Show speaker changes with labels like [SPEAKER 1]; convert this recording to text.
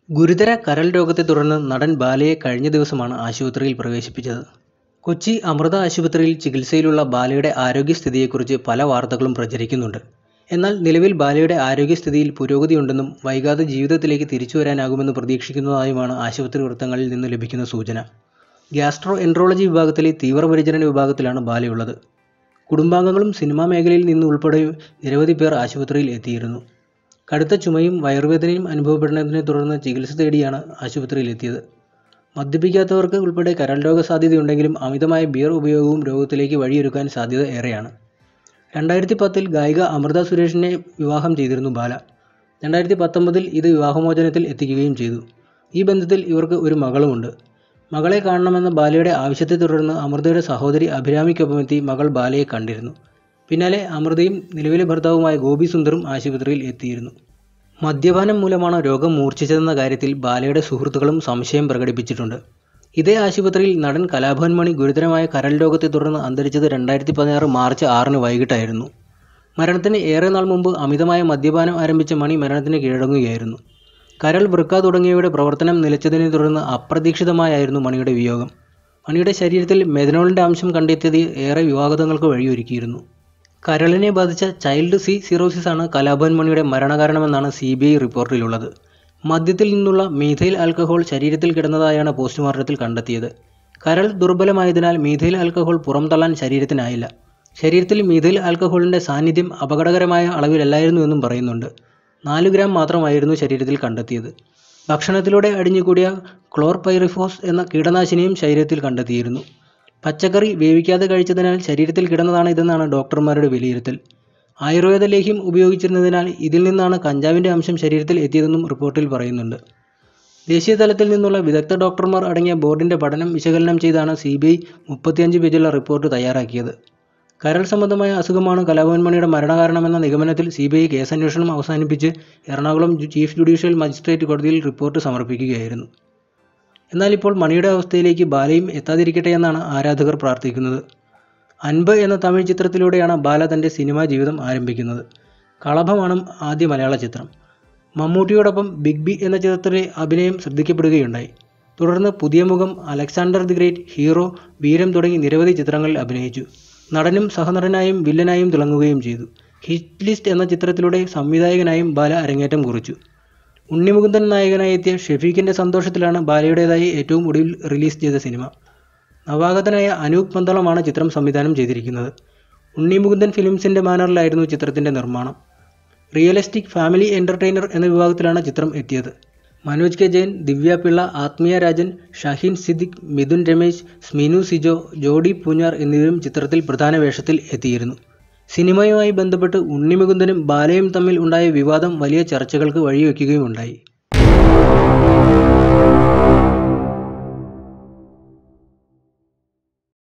[SPEAKER 1] ഗുരുതര കരൾ രോഗത്തെ തുടർന്ന് നടൻ ബാലയെ കഴിഞ്ഞ ദിവസമാണ് ആശുപത്രിയിൽ പ്രവേശിപ്പിച്ചത്. കൊച്ചി അമൃത ആശുപത്രിയിൽ ചികിത്സയിലുള്ള ബാലയുടെ ആരോഗ്യസ്ഥിതിയെക്കുറിച്ച് പല വാർത്തകളും പ്രചരിക്കുന്നുണ്ട്. എന്നാൽ നിലവിൽ ബാലയുടെ ആരോഗ്യസ്ഥിതിയിൽ പുരോഗതിയുണ്ടെന്നും വൈകാതെ ജീവിതത്തിലേക്ക് തിരിച്ചുവരാനാകുമെന്ന് പ്രതീക്ഷിക്കുന്നതായുമാണ് ആശുപത്രി വൃത്തങ്ങളിൽ നിന്ന് ലഭിക്കുന്ന സൂചന. ഗ്യാസ്ട്രോ എൻട്രോളജി വിഭാഗത്തിലെ തീവ്രപരിചരണ വിഭാഗത്തിലാണ് ബാലയുള്ളത്. കുടുംബാംഗങ്ങളും സിനിമാ മേഖലയിൽ നിന്നുൾപ്പെടെ നിരവധി പേർ ആശുപത്രിയിൽ എത്തിയിരുന്നു. കടുത്ത ചുമയും വയറുവേദനയും അനുഭവപ്പെടുന്നതിനെ തുടർന്ന് ചികിത്സ തേടിയാണ് ആശുപത്രിയിലെത്തിയത്. മദ്യപിക്കാത്തവർക്ക് ഉൾപ്പെടെ കരൾ രോഗ സാധ്യതയുണ്ടെങ്കിലും അമിതമായ ബിയർ ഉപയോഗവും രോഗത്തിലേക്ക് വഴിയൊരുക്കാൻ സാധ്യത ഏറെയാണ്. 2010-ൽ ഗായിക അമൃത സുരേഷിനെ വിവാഹം ചെയ്തിരുന്നു ബാല. 2019-ൽ ഇത് വിവാഹമോചനത്തിൽ എത്തിക്കുകയും ചെയ്തു. ഈ ബന്ധത്തിൽ ഇവർക്ക് ഒരു മകളുമുണ്ട്. മകളെ കാണണമെന്ന ബാലയുടെ ആവശ്യത്തെ തുടർന്ന് അമൃതയുടെ സഹോദരി അഭിരാമിക്കൊപ്പമെത്തി മകൾ ബാലയെ കണ്ടിരുന്നു. പിന്നാലെ അമൃതയും നിലവിലെ ഭർത്താവുമായ ഗോപി സുന്ദറും ആശുപത്രിയിൽ എത്തിയിരുന്നു. മദ്യപാനം മൂലമാണ് രോഗം മൂർച്ഛിച്ചതെന്ന കാര്യത്തിൽ ബാലയുടെ സുഹൃത്തുക്കളും സംശയം പ്രകടിപ്പിച്ചിട്ടുണ്ട്. ഇതേ ആശുപത്രിയിൽ നടൻ കലാഭവൻ മണി ഗുരുതരമായ കരൾ രോഗത്തെ തുടർന്ന് അന്തരിച്ചത് 2016 മാർച്ച് 6-ന് വൈകിട്ടായിരുന്നു. മരണത്തിന് ഏറെ നാൾ മുമ്പ് അമിതമായ മദ്യപാനം ആരംഭിച്ച മണി മരണത്തിന് കീഴടങ്ങുകയായിരുന്നു. കരൾ, വൃക്ക തുടങ്ങിയവയുടെ പ്രവർത്തനം നിലച്ചതിനെ തുടർന്ന് അപ്രതീക്ഷിതമായായിരുന്നു മണിയുടെ വിയോഗം. മണിയുടെ ശരീരത്തിൽ മെഥനോളിൻ്റെ അംശം കണ്ടെത്തിയത് ഏറെ വിവാദങ്ങൾക്ക് വഴിയൊരുക്കിയിരുന്നു. കരളിനെ ബാധിച്ച ചൈൽഡ് സി സിറോസിസ് ആണ് കലാഭവൻ മണിയുടെ മരണകാരണമെന്നാണ് CBI റിപ്പോർട്ടിലുള്ളത്. മദ്യത്തിൽ നിന്നുള്ള മീഥൈൽ ആൽക്കഹോൾ ശരീരത്തിൽ കിടന്നതായാണ് പോസ്റ്റ്മോർട്ടത്തിൽ കണ്ടെത്തിയത്. കരൾ ദുർബലമായതിനാൽ മീഥൈൽ ആൽക്കഹോൾ പുറംതള്ളാൻ ശരീരത്തിനായില്ല. ശരീരത്തിൽ മീഥൈൽ ആൽക്കഹോളിൻ്റെ സാന്നിധ്യം അപകടകരമായ അളവിലല്ലായിരുന്നുവെന്നും പറയുന്നുണ്ട്. 4 ഗ്രാം മാത്രമായിരുന്നു ശരീരത്തിൽ കണ്ടെത്തിയത്. ഭക്ഷണത്തിലൂടെ അടിഞ്ഞുകൂടിയ ക്ലോർപൈറിഫോസ് എന്ന കീടനാശിനിയും ശരീരത്തിൽ കണ്ടെത്തിയിരുന്നു. പച്ചക്കറി വേവിക്കാതെ കഴിച്ചതിനാൽ ശരീരത്തിൽ കിടന്നതാണ് ഇതെന്നാണ് ഡോക്ടർമാരുടെ വിലയിരുത്തൽ. ആയുർവേദ ലേഹ്യം ഉപയോഗിച്ചിരുന്നതിനാൽ ഇതിൽ നിന്നാണ് കഞ്ചാവിൻ്റെ അംശം ശരീരത്തിൽ എത്തിയതെന്നും റിപ്പോർട്ടിൽ പറയുന്നുണ്ട്. ദേശീയ തലത്തിൽ നിന്നുള്ള വിദഗ്ധ ഡോക്ടർമാർ അടങ്ങിയ ബോർഡിൻ്റെ പഠനം വിശകലനം ചെയ്താണ് CBI 35 പേജുള്ള റിപ്പോർട്ട് തയ്യാറാക്കിയത്. കരൾ സംബന്ധമായ അസുഖമാണ് കലാഭവൻ മണിയുടെ മരണകാരണമെന്ന നിഗമനത്തിൽ CBI കേസന്വേഷണം അവസാനിപ്പിച്ച് എറണാകുളം ചീഫ് ജുഡീഷ്യൽ മജിസ്ട്രേറ്റ് കോടതിയിൽ റിപ്പോർട്ട് സമർപ്പിക്കുകയായിരുന്നു. എന്നാൽ ഇപ്പോൾ മണിയുടെ അവസ്ഥയിലേക്ക് ബാലയും എത്താതിരിക്കട്ടെയെന്നാണ് ആരാധകർ പ്രാർത്ഥിക്കുന്നത്. അൻപ് എന്ന തമിഴ് ചിത്രത്തിലൂടെയാണ് ബാല തൻ്റെ സിനിമാ ജീവിതം ആരംഭിക്കുന്നത്. കളഭമാണ് ആദ്യ മലയാള ചിത്രം. മമ്മൂട്ടിയോടൊപ്പം ബിഗ് ബി എന്ന ചിത്രത്തിലെ അഭിനയം ശ്രദ്ധിക്കപ്പെടുകയുണ്ടായി. തുടർന്ന് Puthiya Mukham, Alexander the Great, Hero, Veeram തുടങ്ങി നിരവധി ചിത്രങ്ങളിൽ അഭിനയിച്ചു. നടനും സഹനടനായും വില്ലനായും തിളങ്ങുകയും ചെയ്തു. ഹിറ്റ് ലിസ്റ്റ് എന്ന ചിത്രത്തിലൂടെ സംവിധായകനായും ബാല അരങ്ങേറ്റം കുറിച്ചു. ഉണ്ണിമുകുന്ദൻ നായകനായി എത്തിയ ഷെഫീഖിൻ്റെ സന്തോഷത്തിലാണ് ബാലയുടേതായി ഏറ്റവും ഒടുവിൽ റിലീസ് ചെയ്ത സിനിമ. നവാഗതനായ അനൂപ് പന്തളമാണ് ചിത്രം സംവിധാനം ചെയ്തിരിക്കുന്നത്. ഉണ്ണിമുകുന്ദൻ ഫിലിംസിൻ്റെ ബാനറിലായിരുന്നു ചിത്രത്തിൻ്റെ നിർമ്മാണം. റിയലിസ്റ്റിക് ഫാമിലി എൻ്റർടൈനർ എന്ന വിഭാഗത്തിലാണ് ചിത്രം എത്തിയത്. മനോജ് കെ ജയൻ, ദിവ്യ പിള്ള, ആത്മീയ രാജൻ, ഷഹീൻ സിദ്ദിഖ്, മിഥുൻ രമേശ്, സ്മിനു സിജോ, ജോഡി പൂഞ്ഞാർ എന്നിവരും ചിത്രത്തിൽ പ്രധാന വേഷത്തിൽ എത്തിയിരുന്നു. സിനിമയുമായി ബന്ധപ്പെട്ട് ഉണ്ണിമുകുന്ദനും ബാലയും തമ്മിൽ ഉണ്ടായ വിവാദം വലിയ ചർച്ചകൾക്ക് വഴിവെക്കുകയുമുണ്ടായി.